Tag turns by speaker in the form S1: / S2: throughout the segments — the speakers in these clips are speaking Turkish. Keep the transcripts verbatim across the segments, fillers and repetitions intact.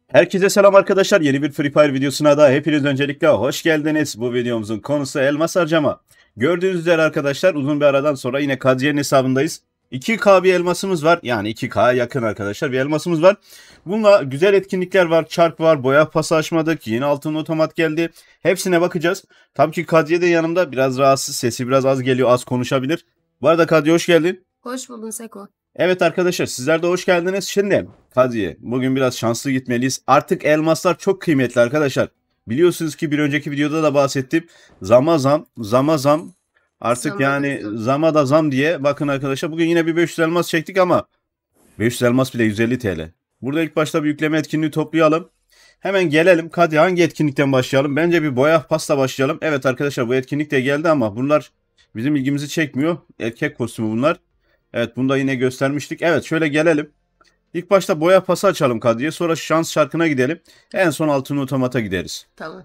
S1: Herkese selam arkadaşlar. Yeni bir Free Fire videosuna da hepiniz öncelikle hoş geldiniz. Bu videomuzun konusu elmas harcama. Gördüğünüz üzere arkadaşlar uzun bir aradan sonra yine Kadriye'nin hesabındayız. iki K bir elmasımız var. Yani iki K'ya yakın arkadaşlar bir elmasımız var. Bununla güzel etkinlikler var. Çark var. Boya pası açmadık. Yeni altın otomat geldi. Hepsine bakacağız. Tabii ki Kadriye de yanımda. Biraz rahatsız. Sesi biraz az geliyor. Az konuşabilir. Bu arada Kadriye hoş geldin.
S2: Hoş buldun Seko.
S1: Evet arkadaşlar sizler de hoş geldiniz. Şimdi Kadriye bugün biraz şanslı gitmeliyiz. Artık elmaslar çok kıymetli arkadaşlar. Biliyorsunuz ki bir önceki videoda da bahsettim. Zama zam, zama zam. Artık
S2: Zama
S1: yani
S2: zam.
S1: zama da zam diye. Bakın arkadaşlar bugün yine bir beş yüz elmas çektik ama beş yüz elmas bile yüz elli T L. Burada ilk başta bir yükleme etkinliği toplayalım. Hemen gelelim. Kadriye hangi etkinlikten başlayalım? Bence bir boya pasta başlayalım. Evet arkadaşlar bu etkinlik de geldi ama bunlar bizim ilgimizi çekmiyor. Erkek kostümü bunlar. Evet bunu da yine göstermiştik. Evet şöyle gelelim. İlk başta boya pası açalım Kadriye. Sonra şans şarkına gidelim. En son altın otomata gideriz.
S2: Tamam.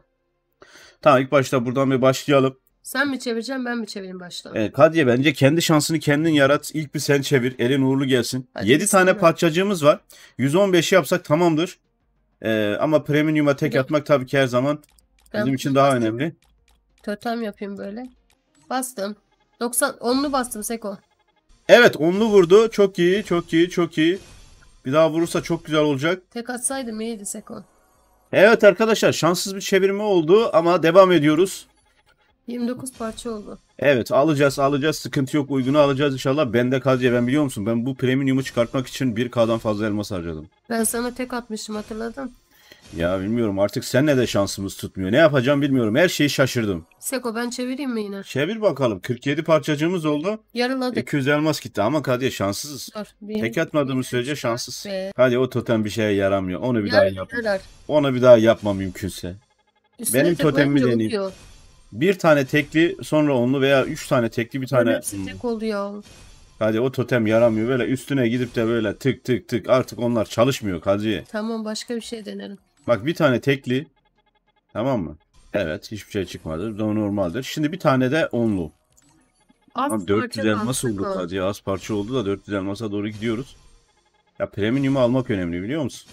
S1: Tamam ilk başta buradan bir başlayalım.
S2: Sen mi çevireceksin ben mi çevireyim başta?
S1: Evet, Kadriye bence kendi şansını kendin yarat. İlk bir sen çevir. Elin uğurlu gelsin.
S2: Hadi
S1: yedi tane
S2: bismillah.
S1: parçacığımız var. yüz on beşi yapsak tamamdır. Ee, ama premium'a tek
S2: Dur.
S1: atmak tabii ki her zaman
S2: Ben
S1: bizim için daha
S2: bastım.
S1: önemli.
S2: Totem yapayım böyle. Bastım. doksan onlu bastım Seko.
S1: Evet onlu vurdu. Çok iyi çok iyi çok iyi. Bir daha vurursa çok güzel olacak.
S2: Tek atsaydım iyiydi Seko.
S1: Evet arkadaşlar şanssız bir çevirme oldu ama devam ediyoruz.
S2: yirmi dokuz parça oldu.
S1: Evet alacağız alacağız sıkıntı yok uygunu alacağız inşallah. Ben de Kadriye ben biliyor musun ben bu premium'u çıkartmak için bir K'dan fazla elmas harcadım.
S2: Ben sana tek atmıştım hatırladın.
S1: Ya bilmiyorum artık seninle de şansımız tutmuyor. Ne yapacağım bilmiyorum her şeyi şaşırdım.
S2: Seko ben çevireyim mi yine?
S1: Çevir bakalım kırk yedi parçacığımız oldu.
S2: Yarıladık.
S1: iki yüz elmas gitti ama Kadriye şanssızız.
S2: Dur. Bir,
S1: Tek atmadığımız
S2: iki,
S1: sürece
S2: üç,
S1: şanssız.
S2: dört, beş.
S1: Hadi o totem bir şeye yaramıyor. Onu bir daha
S2: Yer,
S1: yap.
S2: yarar.
S1: Onu bir daha yapma mümkünse.
S2: Üstüne
S1: Benim
S2: tek
S1: totemimi
S2: olunca
S1: deneyeyim.
S2: oluyor.
S1: Bir tane tekli sonra onlu veya üç tane tekli bir
S2: Bunların
S1: tane.
S2: hepsi
S1: Hmm.
S2: tek oluyor.
S1: Hadi o totem yaramıyor. Böyle üstüne gidip de böyle tık tık tık artık onlar çalışmıyor Kadriye.
S2: Tamam başka bir şey denerim.
S1: Bak bir tane tekli. Tamam mı? Evet hiçbir şey çıkmadı. Bu da normaldir. Şimdi bir tane de onlu.
S2: Az
S1: Ama dört yüz
S2: parça kaldı
S1: elmas oldu
S2: Seko.
S1: Kadriye. Az parça oldu da dört yüz elmasa doğru gidiyoruz. Ya premium'u almak önemli biliyor musun?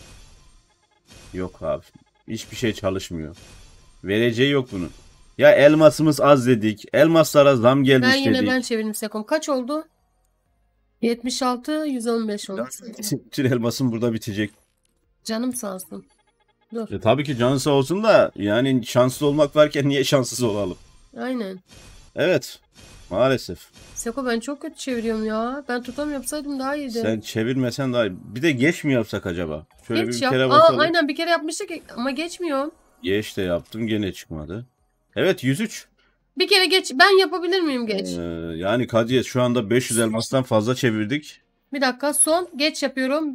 S1: Yok abi. Hiçbir şey çalışmıyor. Vereceği yok bunun. Ya elmasımız az dedik. Elmaslara zam
S2: Ben
S1: gelmiş
S2: yine
S1: dedik.
S2: ben çevirdim Sekom. Kaç oldu? yetmiş altı yüz on beş oldu.
S1: Bütün elmasın burada bitecek.
S2: Canım sağ olsun. Dur.
S1: E, tabii ki canı sağ olsun da yani şanslı olmak varken niye şanssız olalım?
S2: Aynen.
S1: Evet. Maalesef.
S2: Seko ben çok kötü çeviriyorum ya. Ben tutam yapsaydım daha iyiydi.
S1: Sen çevirmesen daha iyi. Bir de geç mi yapsak acaba? Şöyle bir,
S2: Geç
S1: bir
S2: yap.
S1: kere
S2: Aa,
S1: basalım.
S2: aynen bir kere yapmıştık ama geçmiyor.
S1: Geç de yaptım gene çıkmadı. Evet yüz üç.
S2: Bir kere geç. Ben yapabilir miyim geç?
S1: Ee, yani Kadriye şu anda beş yüz elmastan fazla çevirdik.
S2: Bir dakika son. Geç yapıyorum.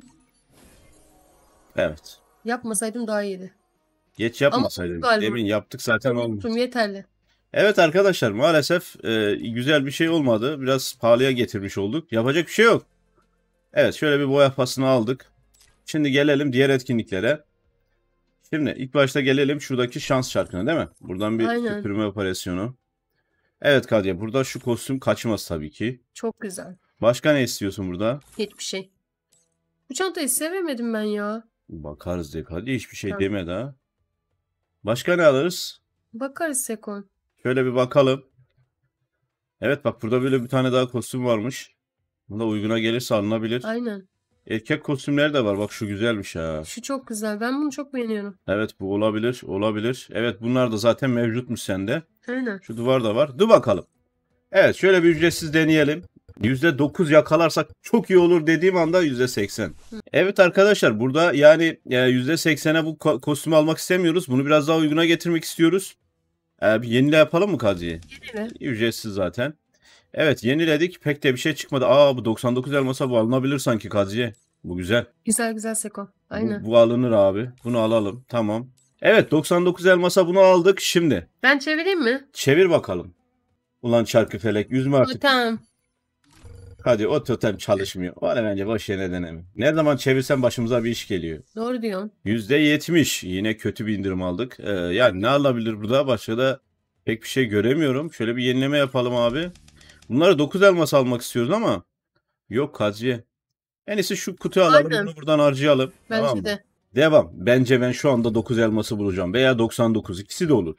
S1: Evet.
S2: Yapmasaydım daha iyiydi.
S1: Geç
S2: Ama
S1: yapmasaydın.
S2: galiba.
S1: Demin yaptık zaten olmadı.
S2: Unuttum yeterli.
S1: Evet arkadaşlar maalesef e, güzel bir şey olmadı. Biraz pahalıya getirmiş olduk. Yapacak bir şey yok. Evet şöyle bir boya pasını aldık. Şimdi gelelim diğer etkinliklere. Şimdi ilk başta gelelim şuradaki şans çarkına değil mi? Buradan bir
S2: Aynen.
S1: tükürme operasyonu. Evet Kadriye burada şu kostüm kaçmaz tabii ki.
S2: Çok güzel.
S1: Başka ne istiyorsun burada?
S2: Hiçbir şey. Bu çantayı sevemedim ben ya.
S1: Bakarız diye Kadriye hiçbir şey
S2: Tamam.
S1: demedi ha. Başka ne alırız?
S2: Bakarız Seko.
S1: Şöyle bir bakalım. Evet bak burada böyle bir tane daha kostüm varmış. Bunda uyguna gelirse alınabilir.
S2: Aynen.
S1: Erkek kostümleri de var. Bak şu güzelmiş ha.
S2: Şu çok güzel. Ben bunu çok beğeniyorum.
S1: Evet bu olabilir. Olabilir. Evet bunlar da zaten mevcutmuş sende.
S2: Aynen.
S1: Şu duvar da var. Dur bakalım. Evet şöyle bir ücretsiz deneyelim. yüzde dokuz yakalarsak çok iyi olur dediğim anda yüzde seksen. Evet arkadaşlar burada yani e, yüzde seksene bu ko- kostümü almak istemiyoruz. Bunu biraz daha uyguna getirmek istiyoruz. Ee, bir yenile yapalım mı Kadriye?
S2: Yenile.
S1: Ücretsiz zaten. Evet yeniledik. Pek de bir şey çıkmadı. Aa bu doksan dokuz elmasa bu alınabilir sanki Kadriye. Bu güzel.
S2: Güzel güzel Seko. Aynen.
S1: Bu, bu alınır abi. Bunu alalım. Tamam. Evet doksan dokuz elmasa bunu aldık. Şimdi
S2: Ben çevireyim mi?
S1: çevir bakalım. Ulan çarkı felek yüzme artık.
S2: Tamam.
S1: Hadi o totem çalışmıyor. O ne bence boş yere deneme. Ne zaman çevirsen başımıza bir iş geliyor.
S2: Doğru diyorsun.
S1: yüzde yetmiş. Yine kötü bir indirim aldık. Ee, yani ne alabilir burada? Başka da pek bir şey göremiyorum. Şöyle bir yenileme yapalım abi. Bunları dokuz elmas almak istiyoruz ama yok Kadriye. En iyisi şu kutuyu alalım.
S2: Aynen.
S1: Bunu buradan harcayalım.
S2: Bence
S1: Tamam mı?
S2: de.
S1: Devam. Bence ben şu anda dokuz elması bulacağım. Veya doksan dokuz. İkisi de olur.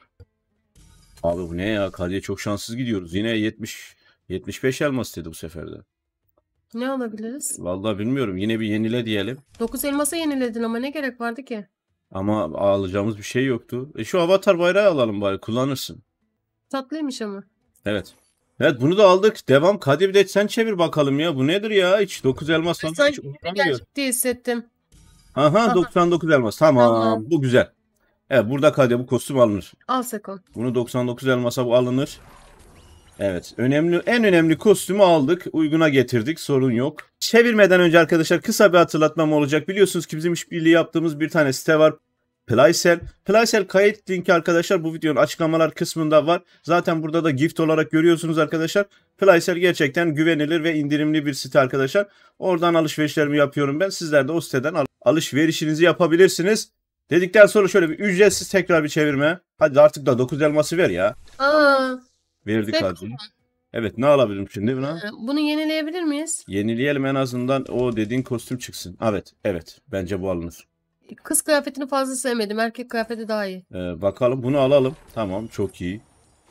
S1: Abi bu ne ya? Kadriye çok şanssız gidiyoruz. Yine yetmiş yetmiş beş elmas dedi bu sefer de.
S2: Ne alabiliriz?
S1: Vallahi bilmiyorum. Yine bir yenile diyelim.
S2: dokuz elmasa yeniledin ama ne gerek vardı ki?
S1: Ama alacağımız bir şey yoktu. E şu avatar bayrağı alalım bari. Kullanırsın.
S2: Tatlıymış ama.
S1: Evet. Evet bunu da aldık. Devam. Kadir bir de sen çevir bakalım ya. Bu nedir ya? Hiç dokuz elmas falan hiç
S2: Sanki
S1: uğramıyor.
S2: gelecek diye hissettim.
S1: Aha
S2: Aha.
S1: doksan dokuz elmas. Tamam.
S2: Tamam.
S1: Bu güzel. Evet burada Kadir bu kostüm alınır.
S2: Al Seko.
S1: Bunu doksan dokuz elmasa bu alınır. Evet. Önemli, en önemli kostümü aldık. Uyguna getirdik. Sorun yok. Çevirmeden önce arkadaşlar kısa bir hatırlatmam olacak. Biliyorsunuz ki bizim işbirliği yaptığımız bir tane site var. Playsel. Playsel kayıt linki arkadaşlar bu videonun açıklamalar kısmında var. Zaten burada da gift olarak görüyorsunuz arkadaşlar. Playsel gerçekten güvenilir ve indirimli bir site arkadaşlar. Oradan alışverişlerimi yapıyorum ben. Sizler de o siteden al- alışverişinizi yapabilirsiniz. Dedikten sonra şöyle bir ücretsiz tekrar bir çevirme. Hadi artık da dokuz elması ver ya.
S2: Aa,
S1: Verdik
S2: Seko.
S1: hadi. Evet ne alabilirim şimdi buna?
S2: Ee, Bunu yenileyebilir miyiz?
S1: Yenileyelim en azından o dediğin kostüm çıksın. Evet evet bence bu alınır.
S2: Kız kıyafetini fazla sevmedim. Erkek kıyafeti daha iyi.
S1: Ee, bakalım bunu alalım. Tamam çok iyi.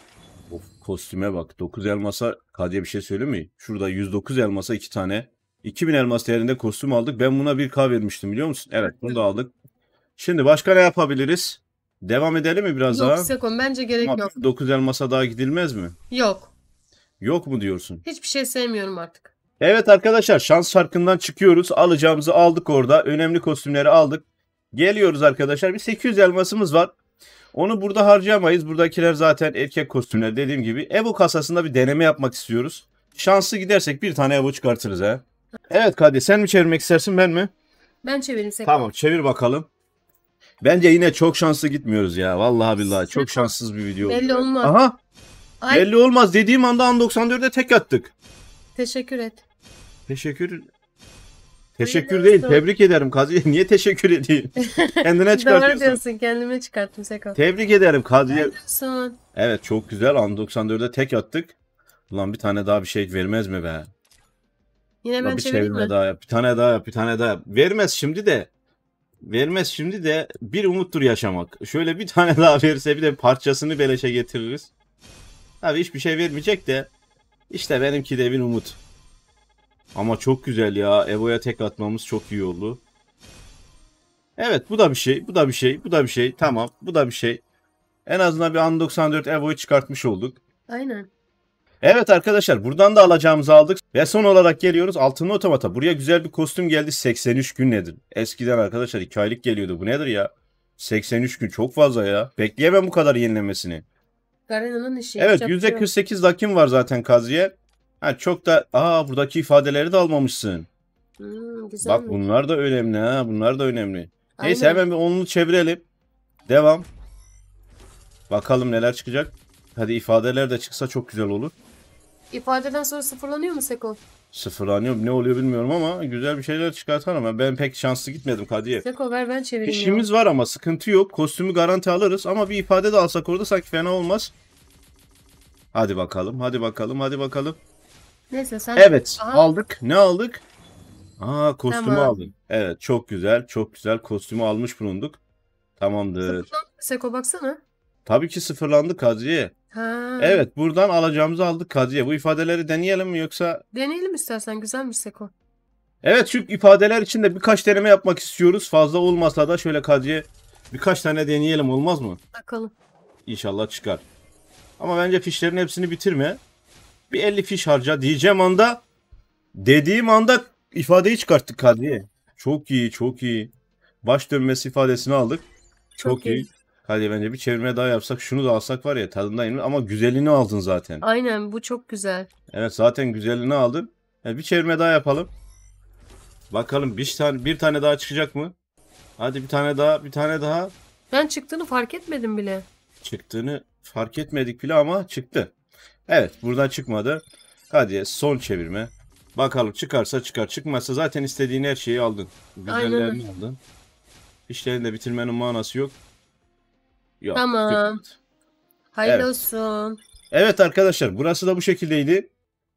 S1: Of, kostüme bak. dokuz elmasa Kadıya bir şey söyleyeyim mi? Şurada yüz dokuz elmasa iki tane. iki bin elmas değerinde kostüm aldık. Ben buna bir K vermiştim biliyor musun? Evet bunu da aldık. Şimdi başka ne yapabiliriz? Devam edelim mi biraz
S2: Yok
S1: daha?
S2: Seko bence gerek
S1: Ama
S2: yok.
S1: dokuz elmasa daha gidilmez mi?
S2: Yok.
S1: Yok mu diyorsun?
S2: Hiçbir şey sevmiyorum artık.
S1: Evet arkadaşlar şans çarkından çıkıyoruz. Alacağımızı aldık orada. Önemli kostümleri aldık. Geliyoruz arkadaşlar. Bir sekiz yüz elmasımız var. Onu burada harcayamayız. Buradakiler zaten erkek kostümler dediğim gibi. Evo kasasında bir deneme yapmak istiyoruz. Şanslı gidersek bir tane Evo çıkartırız ha. Evet Kadir sen mi çevirmek istersin ben mi?
S2: Ben çevireyim Seko.
S1: Tamam çevir bakalım. Bence yine çok şanslı gitmiyoruz ya. Vallahi billahi çok şanssız bir video oldu.
S2: Belli olmaz.
S1: Aha
S2: Ay,
S1: belli olmaz dediğim anda an doksan dörde tek attık.
S2: teşekkür et.
S1: Teşekkür Teşekkür
S2: Hayırlı
S1: değil.
S2: olsun.
S1: Tebrik ederim Kadriye. Niye teşekkür edeyim? Kendine
S2: Doğru
S1: çıkartıyorsun.
S2: diyorsun. Kendime çıkarttım Seko.
S1: Tebrik ederim Kadriye.
S2: Son.
S1: Evet çok güzel. An doksan dörde tek attık. Ulan bir tane daha bir şey vermez mi be?
S2: Yine
S1: Ulan
S2: ben
S1: bir
S2: çevireyim
S1: çevirme
S2: mi?
S1: daha yap. Bir tane daha yap. Bir tane daha yap. Vermez şimdi de. Vermez şimdi de bir umuttur yaşamak. Şöyle bir tane daha verirse bir de parçasını beleşe getiririz. Tabii hiçbir şey vermeyecek de. İşte benimki de bir umut. Ama çok güzel ya. Evo'ya tek atmamız çok iyi oldu. Evet bu da bir şey. Bu da bir şey. Bu da bir şey. Tamam. Bu da bir şey. En azından bir an doksan dört Evo'yu çıkartmış olduk.
S2: Aynen.
S1: Evet arkadaşlar buradan da alacağımızı aldık. Ve son olarak geliyoruz altınlı otomata. Buraya güzel bir kostüm geldi. seksen üç gün nedir? Eskiden arkadaşlar iki aylık geliyordu. Bu nedir ya? seksen üç gün çok fazla ya. Bekleyemem bu kadar yenilemesini.
S2: Garena'nın işi.
S1: Evet
S2: yapacak bir şey yok.
S1: yüzde kırk sekiz dakim var zaten Kaziye. Ha, çok da aa buradaki ifadeleri de almamışsın.
S2: Hmm, güzel
S1: Bak bunlar da önemli ha. Bunlar da önemli. Neyse
S2: Aynen.
S1: hemen bir onunu çevirelim. Devam. Bakalım neler çıkacak. Hadi ifadeler de çıksa çok güzel olur.
S2: İfadeden sonra sıfırlanıyor mu Seko?
S1: Sıfırlanıyor ne oluyor bilmiyorum ama güzel bir şeyler çıkartalım. ama ben pek şanslı gitmedim Kadiye.
S2: Seko ver ben çevireyim ya.
S1: İşimiz var ama sıkıntı yok. Kostümü garanti alırız ama bir ifade de alsak orada sanki fena olmaz. Hadi bakalım, hadi bakalım, hadi bakalım.
S2: Neyse sen...
S1: Evet,
S2: Aha.
S1: aldık. Ne aldık? Aa, kostümü
S2: Tamam.
S1: aldık. Evet, çok güzel, çok güzel. Kostümü almış bulunduk. Tamamdır.
S2: Sıfırlandı mı Seko baksana.
S1: Tabii ki sıfırlandı Kadriye.
S2: Ha.
S1: Evet, buradan alacağımızı aldık Kadriye. Bu ifadeleri deneyelim mi yoksa?
S2: Deneyelim istersen güzelmiş Seko.
S1: Evet, şu ifadeler için de birkaç deneme yapmak istiyoruz. Fazla olmasa da şöyle Kadriye birkaç tane deneyelim olmaz mı?
S2: Bakalım.
S1: İnşallah çıkar. Ama bence fişlerin hepsini bitirme. Bir elli fiş harca diyeceğim anda dediğim anda ifadeyi çıkarttık Kadriye. Çok iyi, çok iyi. Baş dönmesi ifadesini aldık. Çok,
S2: Çok
S1: iyi.
S2: iyi.
S1: Hadi bence bir çevirme daha yapsak şunu da alsak var ya tadından yenir ama güzelini aldın zaten.
S2: Aynen bu çok güzel.
S1: Evet zaten güzelini aldın. Yani bir çevirme daha yapalım. Bakalım bir tane bir tane daha çıkacak mı? Hadi bir tane daha, bir tane daha.
S2: Ben çıktığını fark etmedim bile.
S1: Çıktığını fark etmedik bile ama çıktı. Evet buradan çıkmadı. Hadi son çevirme. Bakalım çıkarsa çıkar. Çıkmazsa zaten istediğin her şeyi aldın. Güzellerini aldın. İşlerini de bitirmenin manası yok. Yok.
S2: Tamam.
S1: çıkmadı.
S2: Hayırlı
S1: Evet.
S2: olsun.
S1: Evet arkadaşlar burası da bu şekildeydi.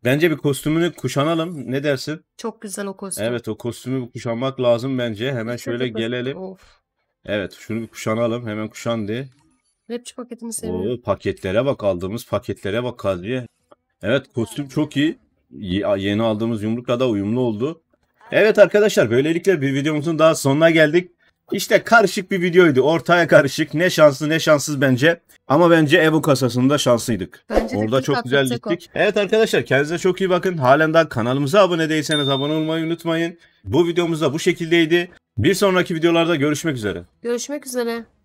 S1: Bence bir kostümünü kuşanalım. Ne dersin?
S2: Çok güzel o kostüm.
S1: Evet, o kostümü kuşanmak lazım bence. Hemen şöyle gelelim.
S2: Of.
S1: Evet, şunu bir kuşanalım. Hemen kuşandı.
S2: Rapçi paketini seviyorum.
S1: Oo, paketlere bak, aldığımız paketlere bak Kadriye. Evet, kostüm çok iyi. Ye- Yeni aldığımız yumrukla da uyumlu oldu. Evet arkadaşlar, böylelikle bir videomuzun daha sonuna geldik. İşte karışık bir videoydu. Ortaya karışık. Ne şanslı ne şanssız bence. Ama bence Evo kasasında şanslıydık.
S2: Bence de
S1: Orada
S2: ilk
S1: çok güzel
S2: atlatacak o.
S1: gittik. Evet arkadaşlar, kendinize çok iyi bakın. Halen daha kanalımıza abone değilseniz abone olmayı unutmayın. Bu videomuz da bu şekildeydi. Bir sonraki videolarda görüşmek üzere.
S2: Görüşmek üzere.